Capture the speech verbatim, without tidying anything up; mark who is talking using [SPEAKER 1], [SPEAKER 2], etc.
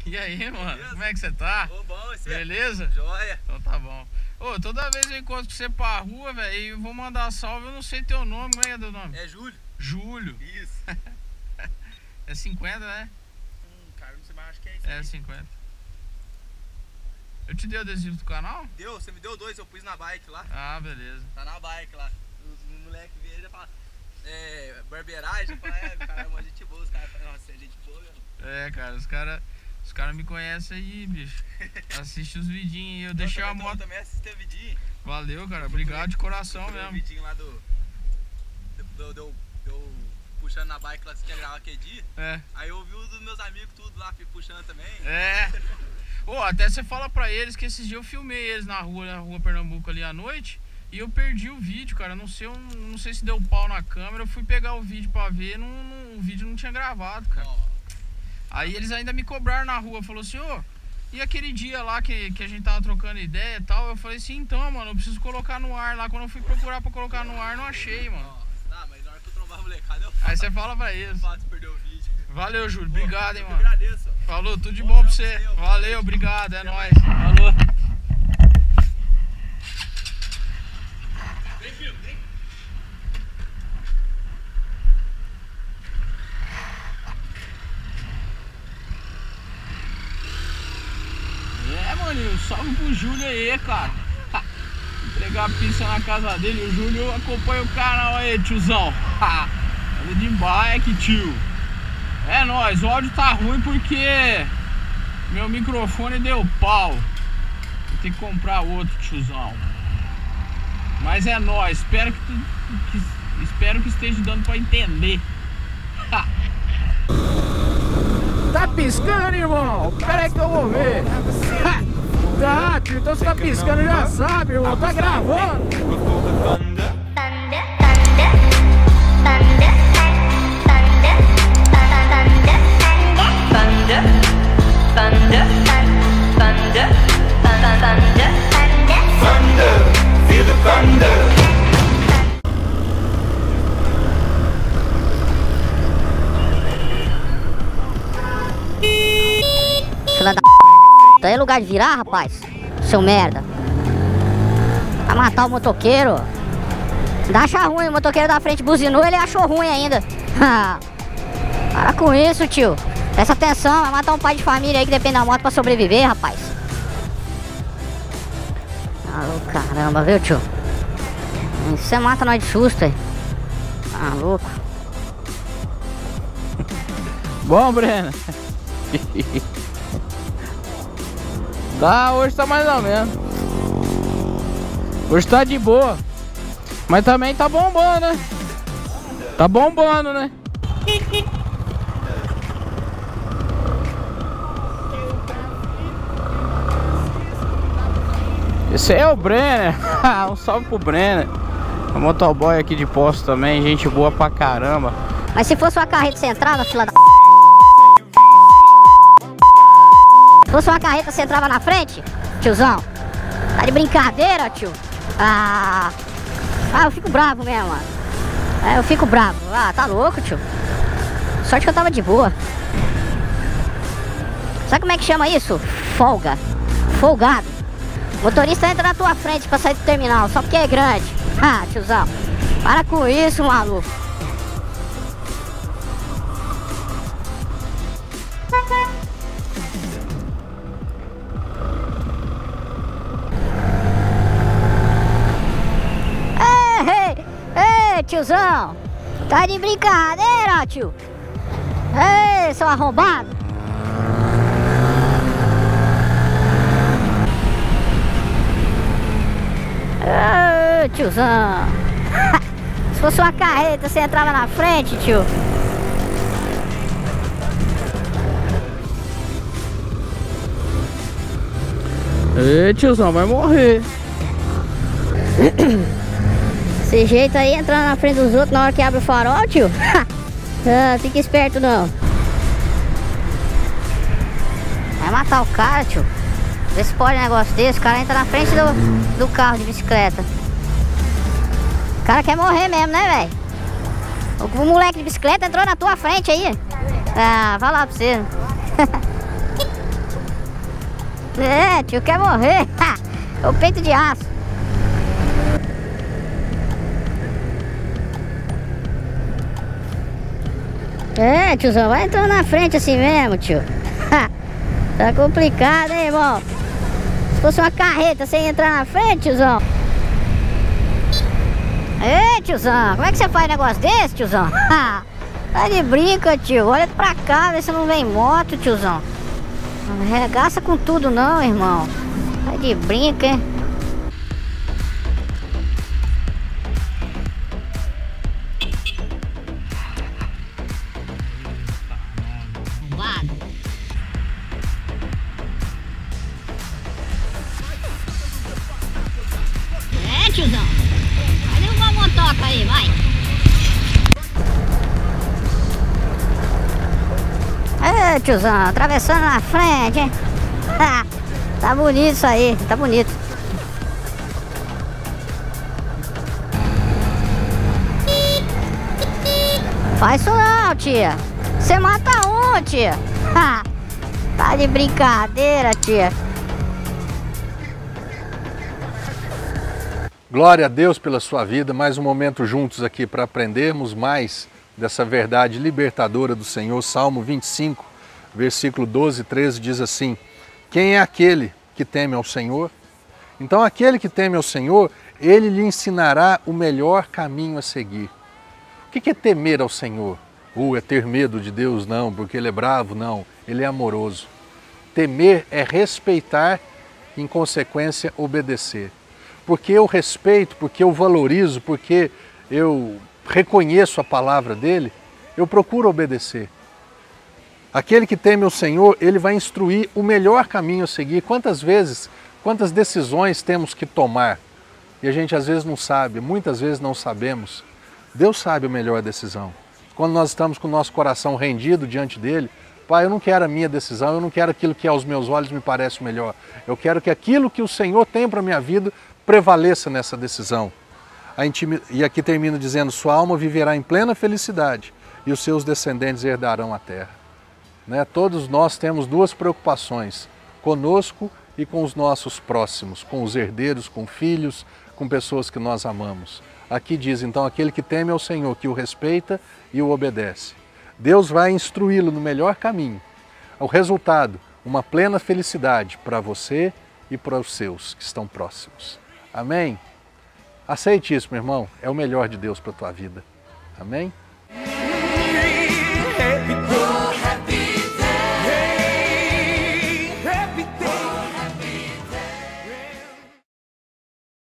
[SPEAKER 1] E aí, mano? Beleza? Como é que você tá?
[SPEAKER 2] Ô, bom, você?
[SPEAKER 1] Beleza?
[SPEAKER 2] Joia.
[SPEAKER 1] Então tá bom. Ô, toda vez eu encontro com você pra rua, velho, e vou mandar salve, eu não sei teu nome. Como é que é teu nome?
[SPEAKER 2] É Júlio.
[SPEAKER 1] Júlio.
[SPEAKER 2] Isso.
[SPEAKER 1] É cinquenta, né?
[SPEAKER 2] Hum, cara, não sei mais, acho que é isso.
[SPEAKER 1] É aí. cinquenta. Eu te dei o adesivo do canal?
[SPEAKER 2] Deu, você me deu dois, eu pus na bike lá.
[SPEAKER 1] Ah, beleza.
[SPEAKER 2] Tá na bike lá. Os moleques vêm já falam, é, barbeiragem, fala, é, cara, é uma gente boa, os caras falam, nossa, é gente boa, mesmo.
[SPEAKER 1] É, cara, os caras os cara me conhecem aí, bicho. Assiste os vidinhos aí, eu deixei a moto.
[SPEAKER 2] também assisti o vidinho.
[SPEAKER 1] Valeu, cara, obrigado de coração mesmo.
[SPEAKER 2] O vidinho lá do. Deu, deu, deu puxando na bike lá, você quer gravar aquele dia.
[SPEAKER 1] É.
[SPEAKER 2] Aí eu ouvi os dos meus amigos tudo lá, fico puxando também.
[SPEAKER 1] É. Ô, oh, até você fala pra eles que esses dias eu filmei eles na rua, na rua Pernambuco ali à noite. E eu perdi o vídeo, cara. Não sei, eu não sei se deu pau na câmera. Eu fui pegar o vídeo pra ver, não, não, o vídeo não tinha gravado, cara. Oh. Aí eles ainda me cobraram na rua, falou assim, ô, oh, e aquele dia lá que, que a gente tava trocando ideia e tal? Eu falei assim, então, mano, eu preciso colocar no ar lá. Quando eu fui procurar pra colocar no ar, não achei, mano.
[SPEAKER 2] Oh, tá, mas na hora que eu trombar a molecada, eu
[SPEAKER 1] Aí você fala pra eles.
[SPEAKER 2] Fato, perdeu o vídeo.
[SPEAKER 1] Valeu, Júlio. Obrigado, hein,
[SPEAKER 2] eu
[SPEAKER 1] mano.
[SPEAKER 2] Eu agradeço.
[SPEAKER 1] Falou, tudo de bom, bom pra você. Seu. Valeu, obrigado, é nóis. Falou.
[SPEAKER 2] Vem, filho, vem.
[SPEAKER 1] É, maninho, salve pro Júlio aí, cara. Entregar a pizza na casa dele. O Júlio acompanha o canal aí, tiozão. Anda de bike, tio. É nóis, o áudio tá ruim porque meu microfone deu pau. Vou ter que comprar outro, tiozão. Mas é nóis, espero que, tu, que, espero que esteja dando pra entender. Tá piscando, irmão? Pera aí que eu vou ver. Tá, tio, então você tá piscando, já sabe, irmão. Tá gravando.
[SPEAKER 3] Thunder, thunder, thunder, thunder, thunder, feel the thunder.
[SPEAKER 4] Fila da tá aí lugar de virar, rapaz? Seu merda. Vai matar o motoqueiro. Dá achar ruim, o motoqueiro da frente buzinou, ele achou ruim ainda. Para com isso, tio. Presta atenção, vai matar um pai de família aí que depende da moto pra sobreviver, rapaz. Alô, caramba, viu, tio? Você mata nós de susto, aí. Tá louco.
[SPEAKER 1] Bom, Breno. Tá, hoje tá mais ou menos. Hoje tá de boa. Mas também tá bombando, né? Tá bombando, né? Esse aí é o Brenner. Um salve pro Brenner. O motoboy aqui de Poço também, gente boa pra caramba.
[SPEAKER 4] Mas se fosse uma carreta, você entrava, fila da... Se fosse uma carreta, você entrava na frente, tiozão? Tá de brincadeira, tio? Ah, ah eu fico bravo mesmo, mano. É, eu fico bravo. Ah, tá louco, tio? Sorte que eu tava de boa. Sabe como é que chama isso? Folga. Folgado. O motorista entra na tua frente pra sair do terminal, só porque é grande. Ah, tiozão, para com isso, maluco. Ei, ei, ei, tiozão. Tá de brincadeira, tio. Ei, seu arrombado. Ô, tiozão. Se fosse uma carreta, você entrava na frente, tio.
[SPEAKER 1] Ei, tiozão, vai morrer.
[SPEAKER 4] Esse jeito aí, entrando na frente dos outros na hora que abre o farol, tio. Ah, fica esperto não. Vai matar o cara, tio. Vê se pode um negócio desse, o cara entra na frente do, do carro de bicicleta. O cara quer morrer mesmo, né, velho? O, o moleque de bicicleta entrou na tua frente aí. Ah, vai lá pra você. É, tio, quer morrer. O peito de aço. É, tiozão, vai entrando na frente assim mesmo, tio. Tá complicado, hein, irmão? Se fosse uma carreta, você ia entrar na frente, tiozão? Ei, tiozão, como é que você faz um negócio desse, tiozão? Tá de brinca, tio. Olha pra cá, vê se não vem moto, tiozão. Não regaça com tudo não, irmão. Tá de brinca, hein? É, tiozão. Vai derrubar a motoca aí, vai. É, tiozão, atravessando na frente, hein? Tá bonito isso aí, tá bonito. Faz isso não, tia. Você mata um, tia. Tá de brincadeira, tia.
[SPEAKER 5] Glória a Deus pela sua vida, mais um momento juntos aqui para aprendermos mais dessa verdade libertadora do Senhor. Salmo vinte e cinco, versículo doze e treze diz assim: quem é aquele que teme ao Senhor? Então aquele que teme ao Senhor, Ele lhe ensinará o melhor caminho a seguir. O que é temer ao Senhor? Uh, é ter medo de Deus? Não, porque Ele é bravo? Não, Ele é amoroso. Temer é respeitar e, em consequência, obedecer. Porque eu respeito, porque eu valorizo, porque eu reconheço a palavra dele, eu procuro obedecer. Aquele que teme o Senhor, ele vai instruir o melhor caminho a seguir. Quantas vezes, quantas decisões temos que tomar? E a gente às vezes não sabe, muitas vezes não sabemos. Deus sabe a melhor decisão. Quando nós estamos com o nosso coração rendido diante dele, Pai, eu não quero a minha decisão, eu não quero aquilo que aos meus olhos me parece melhor. Eu quero que aquilo que o Senhor tem para a minha vida prevaleça nessa decisão. A intimi... E aqui termina dizendo, sua alma viverá em plena felicidade e os seus descendentes herdarão a terra. Né? Todos nós temos duas preocupações, conosco e com os nossos próximos, com os herdeiros, com filhos, com pessoas que nós amamos. Aqui diz, então, aquele que teme ao Senhor, que o respeita e o obedece. Deus vai instruí-lo no melhor caminho. O resultado, uma plena felicidade para você e para os seus que estão próximos. Amém? Aceite isso, meu irmão. É o melhor de Deus para a tua vida. Amém?